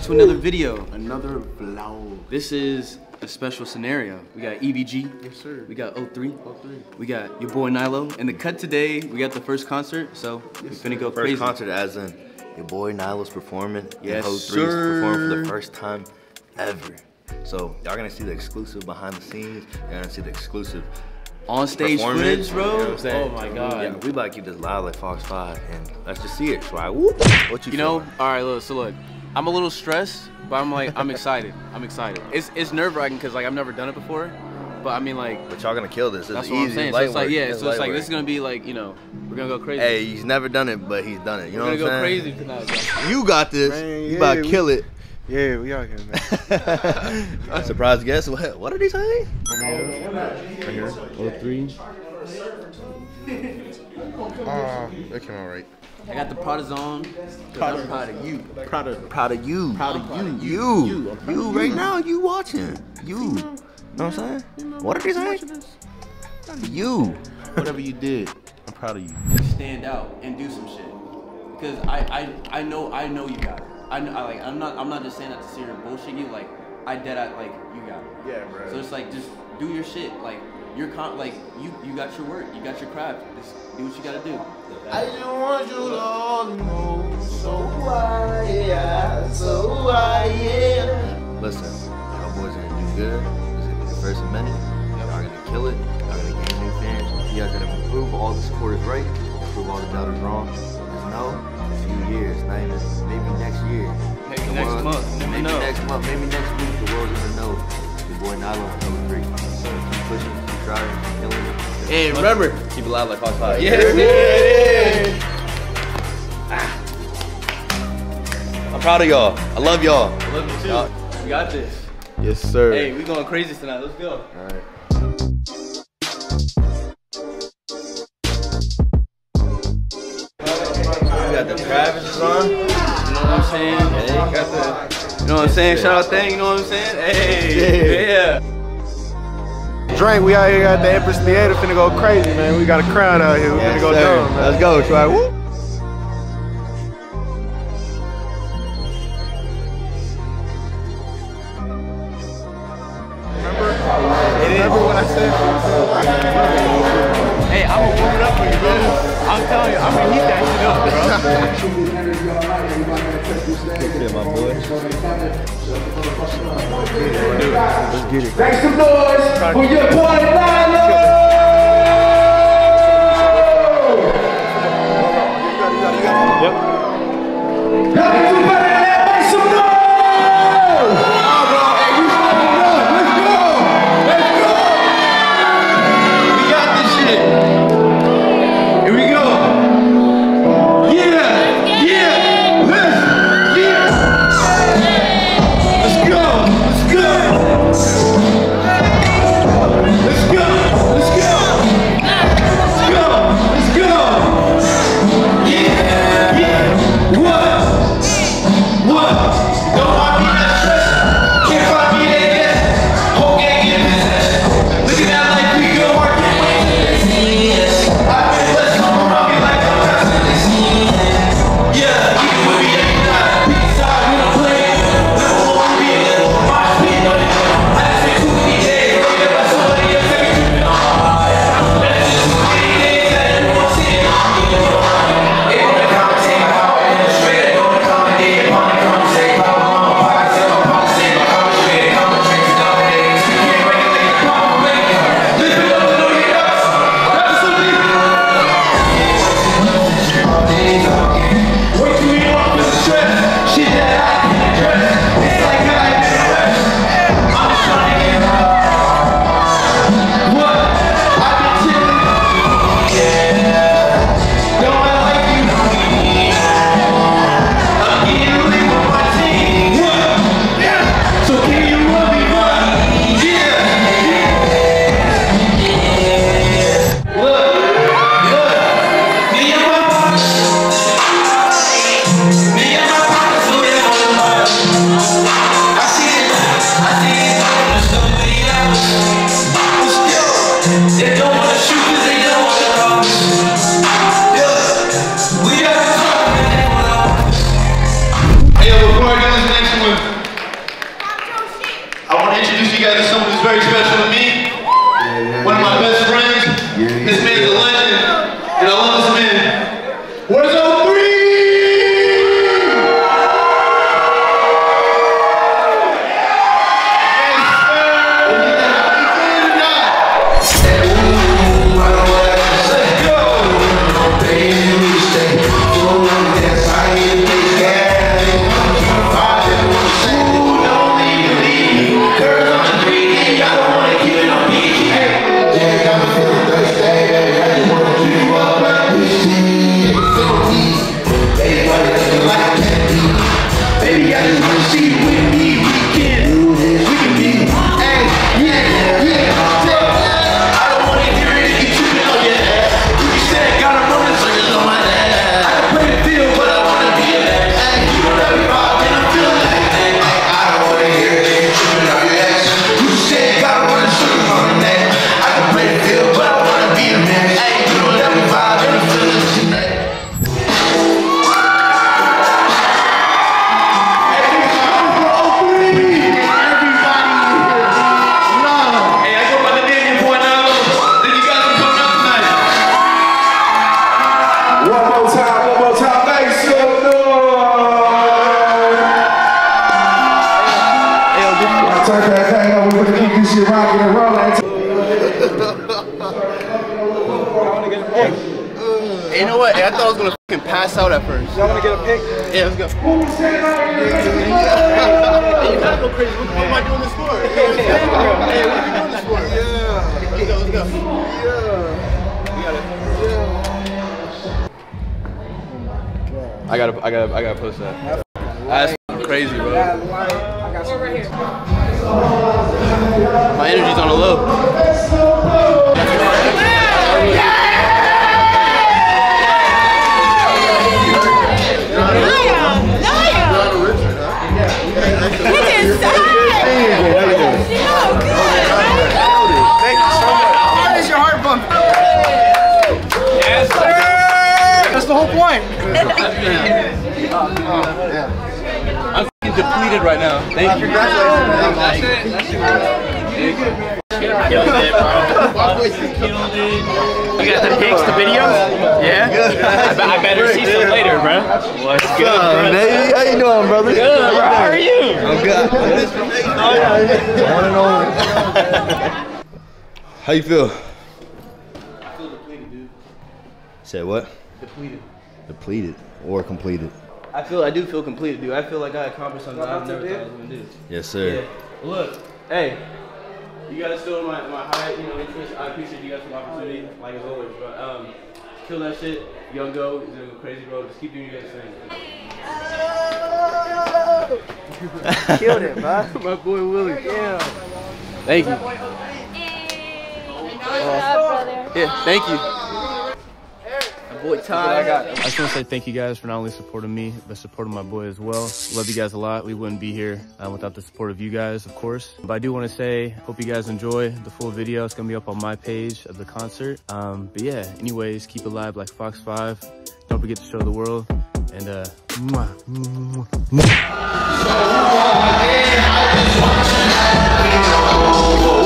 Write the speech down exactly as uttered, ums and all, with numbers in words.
to another video. Another vlog. This is a special scenario. We got E B G. Yes, sir. We got O three. O three. We got your boy Nilo. And the cut today, we got the first concert, so Yes, we finna go First crazy. concert as in your boy Nilo's performing. Yes, and O three's sir. performing for the first time ever. So y'all gonna see the exclusive behind the scenes. Y'all gonna see the exclusive On stage performance, footage, bro. You know what I'm saying? Oh my god. Yeah, we about to keep this live like Fox five, and let's just see it. So I, whoop. What you You know, feeling? all right, look, so look, I'm a little stressed, but I'm like, I'm excited. I'm excited. It's it's nerve wracking because like I've never done it before, but I mean like. But y'all gonna kill this. It's That's easy. what I'm saying. Light So it's like work. yeah, It's so it's light like work. this is gonna be like you know we're gonna go crazy. Hey, he's never done it, but he's done it. You know we're what gonna I'm go saying? crazy tonight. You got this. Man, you yeah, about to we- kill it. Yeah, we out here, man. Surprise guest. What? What did he say? Right here. O three. Oh, that came out right. I got the Prada's on. I'm proud of you. Proud of. Proud of you. Proud of you. You. You. You, I'm proud of right you. now. You watching. You. You know what I'm saying? What did he say? You. Whatever you did, I'm proud of you. Stand out and do some shit. Because I, I I know I know you got it. I know I like I'm not I'm not just saying that to sit here and bullshit you. Like I dead at like you got it. Yeah, bro. So it's like just do your shit. Like you're con like you you got your work. You got your craft. Just do what you gotta do. I just want you to all know. So who I am, so who I am. Listen, y'all boys are gonna do good. This is gonna be the first of many. Y'all are gonna kill it. Y'all are gonna gain new fans. You guys are gonna prove all the supporters right, prove all the doubters wrong. Just know, in a few years, not even maybe next year. Maybe the next world- month. Never maybe know. next month, maybe next week, the world's gonna know your boy Nilo and O three. So keep pushing, keep driving, keep killing it. Hey, remember. Keep it loud like Fox five. Yes, it is. I'm proud of y'all. I love y'all. I love you too. Y'all- We got this. Yes, sir. Hey, we going crazy tonight. Let's go. All right. You got the Travis on. You know what I'm saying? Hey, got the. You know what I'm saying? Shout out thing. You know what I'm saying? Hey, yeah. Drink, we out here at the Empress Theater, finna go crazy, man. We got a crowd out here. We Yes, finna go sir. dumb, man. Let's go, try. Woo. Remember when I said? Hey, I'm gonna warm it up for you, bro. I'm telling you, I'm gonna heat that shit up, bro. Yeah, my boy. Let's get it. Make some noise for your boy Nilo! Yep. Y'all can do better than that. Make some noise! Come on, bro. Hey, we fucking up. Let's go. Let's go. We got this shit. Here we go. Yeah. Yeah. Let's. Yeah. Let's go. Let's go. Let's go. Let's go. Let's go. Let's go. Yeah. Yeah. pass out at first. Y'all wanna get a pic? Yeah, let's go. Hey, you gotta go crazy. What, what am I doing this for? Hey, what are you doing this for? Yeah. Let's go, let's go. Yeah. We got it. I gotta, I gotta, I gotta post that. That's crazy, bro. My energy's on a low. That's the whole point. I'm f***ing depleted right now. Thank you. Congratulations. Killed it, bro. You got the pics, the videos? Yeah? I, be I better see some later, bro. What's good, bro? Baby, how you doing, brother? Good, bro. How are you? I'm good. One and only. How you feel? I feel depleted, dude. Said what? Depleted. Depleted or completed? I feel, I do feel completed, dude. I feel like I accomplished something I've never thought I was gonna do. Yes, sir. Yeah. Look, hey, you guys still my my high, you know, interest. I appreciate you guys for the opportunity, like as always. But um, kill that shit. Young Gogh is doing a crazy, bro. Just keep doing your guys' thing. Killed it, bro. My boy Willie. Yeah. Thank you. Yeah, thank you. Boy, Ty. I got. I just want to say thank you guys for not only supporting me, but supporting my boy as well. Love you guys a lot. We wouldn't be here uh, without the support of you guys, of course. But I do want to say, hope you guys enjoy the full video. It's going to be up on my page of the concert. Um, but yeah, anyways, keep it live like Fox five. Don't forget to show the world. And uh, mwah, mwah, mwah.